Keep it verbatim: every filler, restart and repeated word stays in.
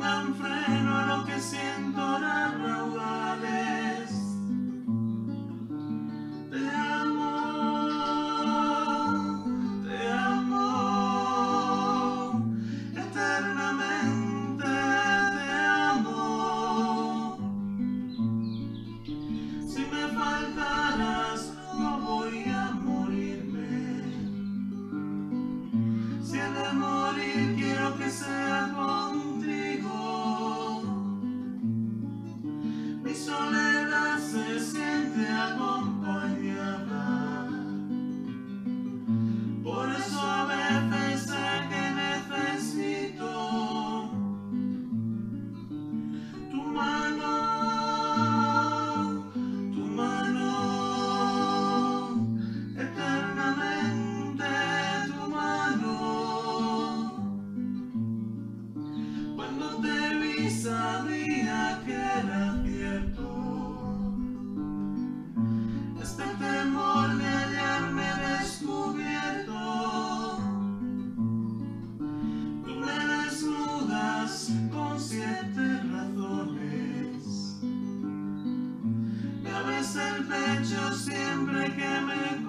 pongan freno a lo que siento a raudales. Te amo, te amo, eternamente te amo. Si me faltaras, no voy a morirme. Si he de morir, quiero que sea contigo. Mi soledad se siente acompañada. Por eso a veces sé que necesito tu mano, tu mano, eternamente tu mano. Cuando te vi sabía que era cierto este temor de hallarme descubierto. Tú me desnudas con siete razones, me abres el pecho siempre que me